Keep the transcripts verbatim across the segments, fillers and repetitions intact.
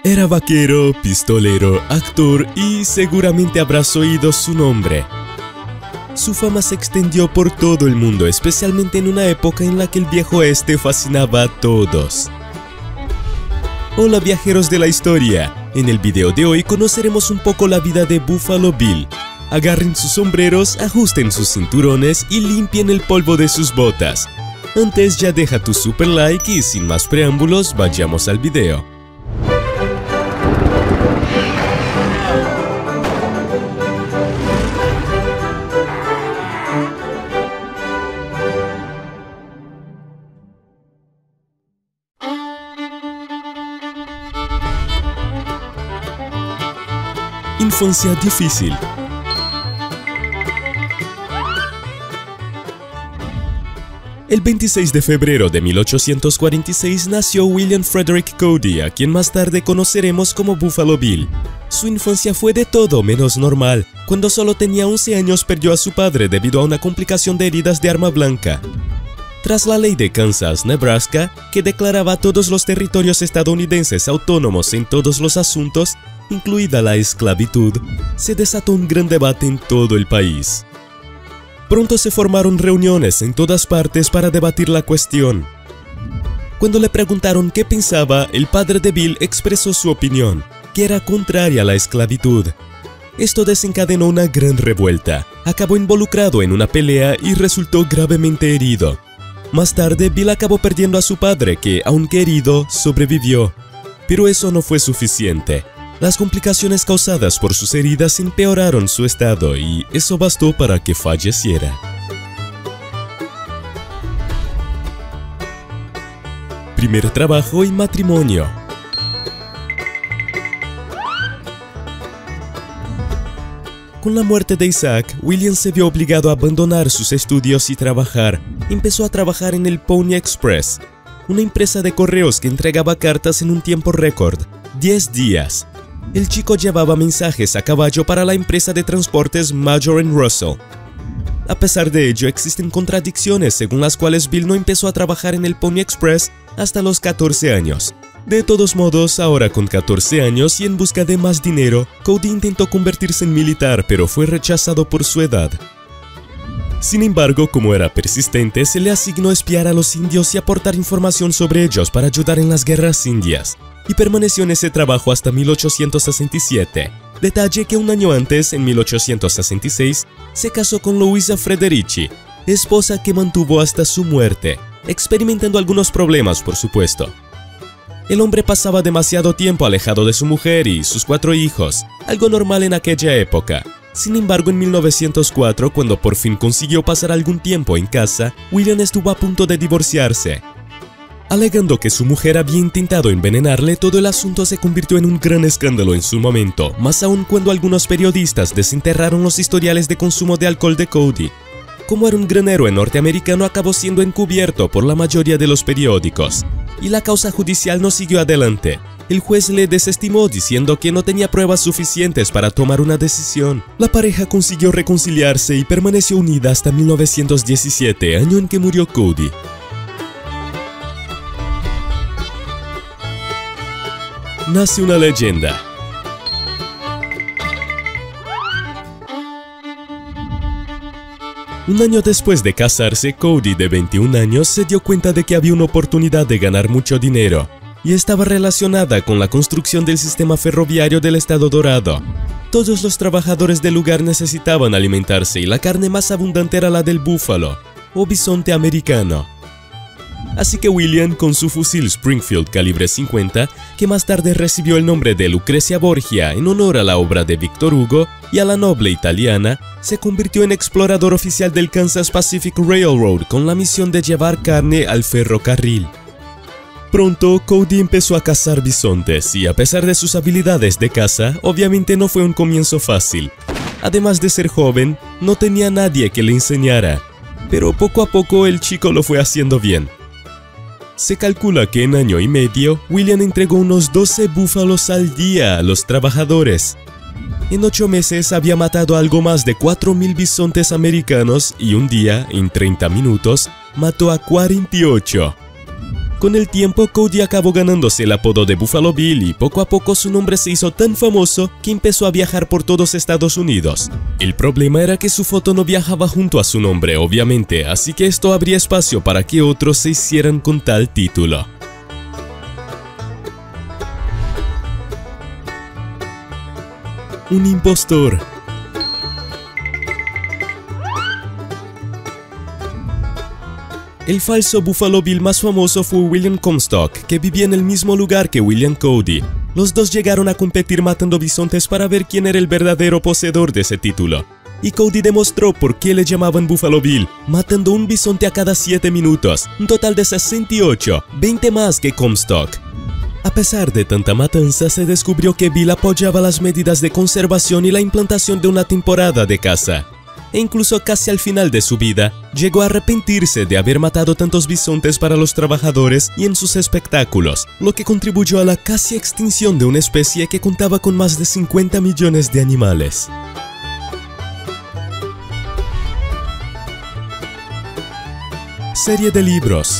Era vaquero, pistolero, actor y seguramente habrás oído su nombre. Su fama se extendió por todo el mundo, especialmente en una época en la que el viejo oeste fascinaba a todos. Hola viajeros de la historia, en el video de hoy conoceremos un poco la vida de Buffalo Bill. Agarren sus sombreros, ajusten sus cinturones y limpien el polvo de sus botas. Antes ya deja tu super like y sin más preámbulos vayamos al video. Infancia difícil. El veintiséis de febrero de mil ochocientos cuarenta y seis nació William Frederick Cody, a quien más tarde conoceremos como Buffalo Bill. Su infancia fue de todo menos normal. Cuando solo tenía once años perdió a su padre debido a una complicación de heridas de arma blanca. Tras la ley de Kansas, Nebraska, que declaraba a todos los territorios estadounidenses autónomos en todos los asuntos, incluida la esclavitud, se desató un gran debate en todo el país. Pronto se formaron reuniones en todas partes para debatir la cuestión. Cuando le preguntaron qué pensaba, el padre de Bill expresó su opinión, que era contraria a la esclavitud. Esto desencadenó una gran revuelta, acabó involucrado en una pelea y resultó gravemente herido. Más tarde, Bill acabó perdiendo a su padre, que, aunque herido, sobrevivió. Pero eso no fue suficiente. Las complicaciones causadas por sus heridas empeoraron su estado y eso bastó para que falleciera. Primer trabajo y matrimonio. Con la muerte de Isaac, William se vio obligado a abandonar sus estudios y trabajar. Empezó a trabajar en el Pony Express, una empresa de correos que entregaba cartas en un tiempo récord, diez días. El chico llevaba mensajes a caballo para la empresa de transportes Major and Russell. A pesar de ello, existen contradicciones según las cuales Bill no empezó a trabajar en el Pony Express hasta los catorce años. De todos modos, ahora con catorce años y en busca de más dinero, Cody intentó convertirse en militar, pero fue rechazado por su edad. Sin embargo, como era persistente, se le asignó espiar a los indios y aportar información sobre ellos para ayudar en las guerras indias, y permaneció en ese trabajo hasta mil ochocientos sesenta y siete. Detalle que un año antes, en mil ochocientos sesenta y seis, se casó con Louisa Frederici, esposa que mantuvo hasta su muerte, experimentando algunos problemas, por supuesto. El hombre pasaba demasiado tiempo alejado de su mujer y sus cuatro hijos, algo normal en aquella época. Sin embargo, en mil novecientos cuatro, cuando por fin consiguió pasar algún tiempo en casa, William estuvo a punto de divorciarse. Alegando que su mujer había intentado envenenarle, todo el asunto se convirtió en un gran escándalo en su momento, más aún cuando algunos periodistas desenterraron los historiales de consumo de alcohol de Cody. Como era un gran héroe norteamericano, acabó siendo encubierto por la mayoría de los periódicos, y la causa judicial no siguió adelante. El juez le desestimó diciendo que no tenía pruebas suficientes para tomar una decisión. La pareja consiguió reconciliarse y permaneció unida hasta mil novecientos diecisiete, año en que murió Cody. Nace una leyenda. Un año después de casarse, Cody, de veintiún años, se dio cuenta de que había una oportunidad de ganar mucho dinero, y estaba relacionada con la construcción del sistema ferroviario del Estado Dorado. Todos los trabajadores del lugar necesitaban alimentarse y la carne más abundante era la del búfalo, o bisonte americano. Así que William, con su fusil Springfield calibre cincuenta, que más tarde recibió el nombre de Lucrecia Borgia en honor a la obra de Victor Hugo y a la noble italiana, se convirtió en explorador oficial del Kansas Pacific Railroad con la misión de llevar carne al ferrocarril. Pronto, Cody empezó a cazar bisontes y a pesar de sus habilidades de caza, obviamente no fue un comienzo fácil. Además de ser joven, no tenía nadie que le enseñara, pero poco a poco el chico lo fue haciendo bien. Se calcula que en año y medio, William entregó unos doce búfalos al día a los trabajadores. En ocho meses había matado algo más de cuatro mil bisontes americanos y un día, en treinta minutos, mató a cuarenta y ocho. Con el tiempo, Cody acabó ganándose el apodo de Buffalo Bill y poco a poco su nombre se hizo tan famoso que empezó a viajar por todos Estados Unidos. El problema era que su foto no viajaba junto a su nombre, obviamente, así que esto abría espacio para que otros se hicieran con tal título. Un impostor. El falso Buffalo Bill más famoso fue William Comstock, que vivía en el mismo lugar que William Cody. Los dos llegaron a competir matando bisontes para ver quién era el verdadero poseedor de ese título. Y Cody demostró por qué le llamaban Buffalo Bill, matando un bisonte a cada siete minutos, un total de sesenta y ocho, veinte más que Comstock. A pesar de tanta matanza, se descubrió que Bill apoyaba las medidas de conservación y la implantación de una temporada de caza. E incluso casi al final de su vida, llegó a arrepentirse de haber matado tantos bisontes para los trabajadores y en sus espectáculos, lo que contribuyó a la casi extinción de una especie que contaba con más de cincuenta millones de animales. Serie de libros.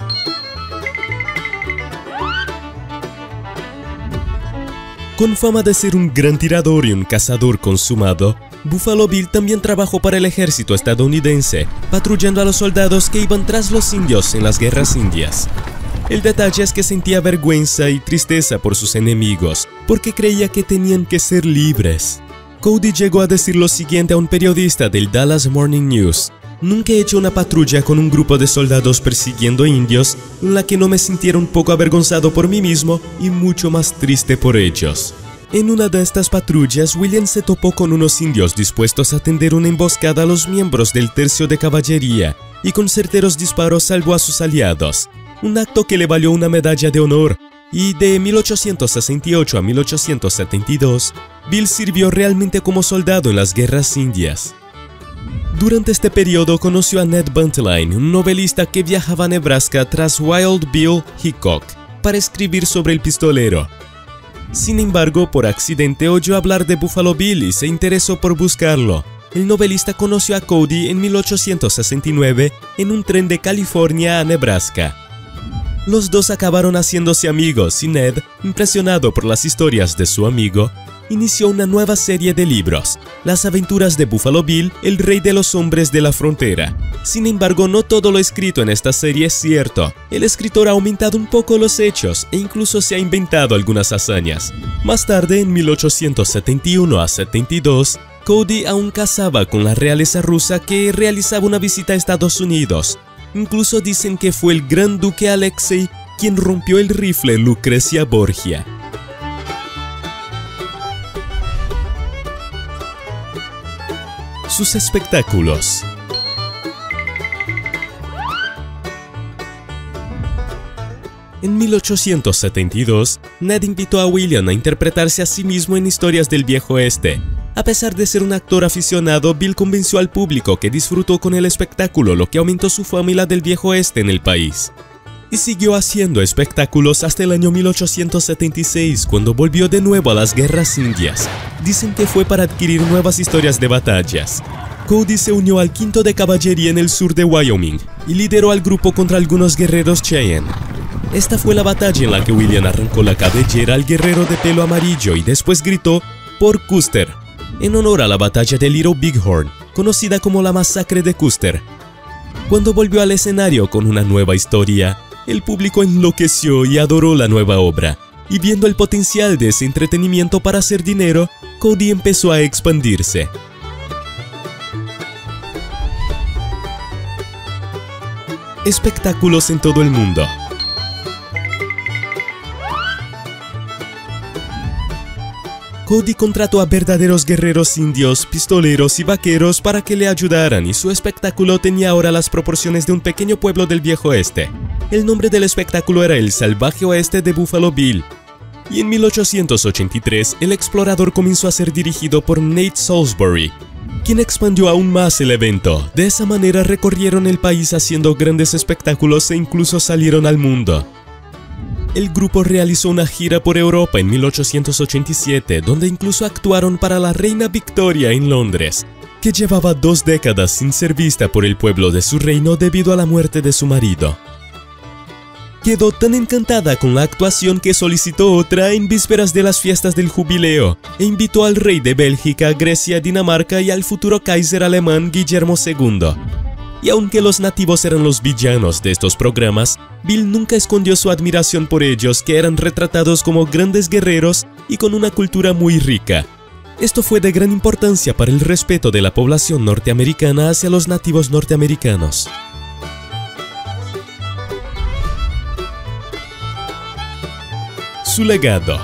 Con fama de ser un gran tirador y un cazador consumado, Buffalo Bill también trabajó para el ejército estadounidense, patrullando a los soldados que iban tras los indios en las guerras indias. El detalle es que sentía vergüenza y tristeza por sus enemigos, porque creía que tenían que ser libres. Cody llegó a decir lo siguiente a un periodista del Dallas Morning News: "Nunca he hecho una patrulla con un grupo de soldados persiguiendo indios en la que no me sintiera un poco avergonzado por mí mismo y mucho más triste por ellos". En una de estas patrullas, William se topó con unos indios dispuestos a tender una emboscada a los miembros del tercio de caballería y con certeros disparos salvó a sus aliados, un acto que le valió una medalla de honor, y de mil ochocientos sesenta y ocho a mil ochocientos setenta y dos, Bill sirvió realmente como soldado en las guerras indias. Durante este periodo conoció a Ned Buntline, un novelista que viajaba a Nebraska tras Wild Bill Hickok para escribir sobre el pistolero. Sin embargo, por accidente oyó hablar de Buffalo Bill y se interesó por buscarlo. El novelista conoció a Cody en mil ochocientos sesenta y nueve en un tren de California a Nebraska. Los dos acabaron haciéndose amigos y Ned, impresionado por las historias de su amigo, inició una nueva serie de libros, Las aventuras de Buffalo Bill, el rey de los hombres de la frontera. Sin embargo, no todo lo escrito en esta serie es cierto. El escritor ha aumentado un poco los hechos e incluso se ha inventado algunas hazañas. Más tarde, en mil ochocientos setenta y uno a setenta y dos, Cody aún cazaba con la realeza rusa que realizaba una visita a Estados Unidos. Incluso dicen que fue el gran duque Alexei quien rompió el rifle Lucrecia Borgia. Sus espectáculos. En mil ochocientos setenta y dos, Ned invitó a William a interpretarse a sí mismo en historias del Viejo Oeste. A pesar de ser un actor aficionado, Bill convenció al público que disfrutó con el espectáculo, lo que aumentó su fama y la del Viejo Oeste en el país. Y siguió haciendo espectáculos hasta el año mil ochocientos setenta y seis, cuando volvió de nuevo a las guerras indias. Dicen que fue para adquirir nuevas historias de batallas. Cody se unió al quinto de caballería en el sur de Wyoming y lideró al grupo contra algunos guerreros Cheyenne. Esta fue la batalla en la que William arrancó la cabellera al guerrero de pelo amarillo y después gritó por Custer, en honor a la batalla de Little Bighorn, conocida como la masacre de Custer. Cuando volvió al escenario con una nueva historia, el público enloqueció y adoró la nueva obra, y viendo el potencial de ese entretenimiento para hacer dinero, Cody empezó a expandirse. Espectáculos en todo el mundo. Cody contrató a verdaderos guerreros indios, pistoleros y vaqueros para que le ayudaran, y su espectáculo tenía ahora las proporciones de un pequeño pueblo del Viejo Oeste. El nombre del espectáculo era El Salvaje Oeste de Buffalo Bill. Y en mil ochocientos ochenta y tres, el explorador comenzó a ser dirigido por Nate Salisbury, quien expandió aún más el evento. De esa manera recorrieron el país haciendo grandes espectáculos e incluso salieron al mundo. El grupo realizó una gira por Europa en mil ochocientos ochenta y siete, donde incluso actuaron para la reina Victoria en Londres, que llevaba dos décadas sin ser vista por el pueblo de su reino debido a la muerte de su marido. Quedó tan encantada con la actuación que solicitó otra en vísperas de las fiestas del jubileo e invitó al rey de Bélgica, Grecia, Dinamarca y al futuro Kaiser alemán Guillermo segundo. Y aunque los nativos eran los villanos de estos programas, Bill nunca escondió su admiración por ellos, que eran retratados como grandes guerreros y con una cultura muy rica. Esto fue de gran importancia para el respeto de la población norteamericana hacia los nativos norteamericanos. Su legado.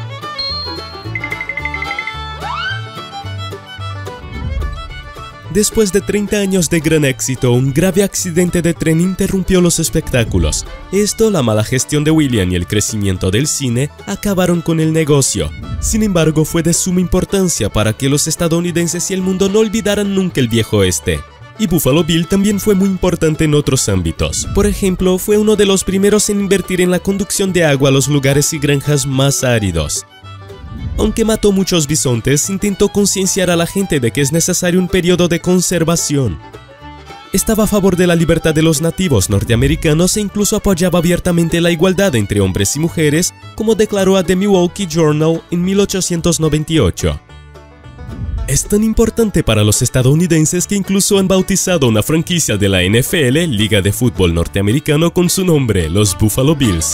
Después de treinta años de gran éxito, un grave accidente de tren interrumpió los espectáculos. Esto, la mala gestión de William y el crecimiento del cine acabaron con el negocio. Sin embargo, fue de suma importancia para que los estadounidenses y el mundo no olvidaran nunca el viejo oeste. Y Buffalo Bill también fue muy importante en otros ámbitos. Por ejemplo, fue uno de los primeros en invertir en la conducción de agua a los lugares y granjas más áridos. Aunque mató muchos bisontes, intentó concienciar a la gente de que es necesario un periodo de conservación. Estaba a favor de la libertad de los nativos norteamericanos e incluso apoyaba abiertamente la igualdad entre hombres y mujeres, como declaró a The Milwaukee Journal en mil ochocientos noventa y ocho. Es tan importante para los estadounidenses que incluso han bautizado una franquicia de la N F L, Liga de Fútbol Norteamericano, con su nombre, los Buffalo Bills.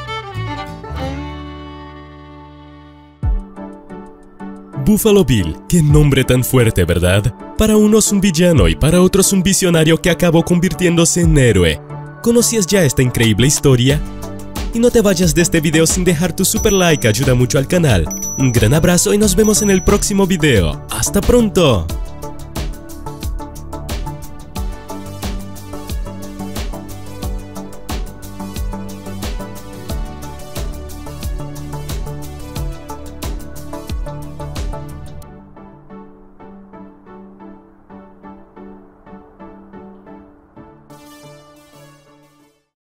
Buffalo Bill, qué nombre tan fuerte, ¿verdad? Para unos un villano y para otros un visionario que acabó convirtiéndose en héroe. ¿Conocías ya esta increíble historia? Y no te vayas de este video sin dejar tu super like, ayuda mucho al canal. Un gran abrazo y nos vemos en el próximo video. ¡Hasta pronto!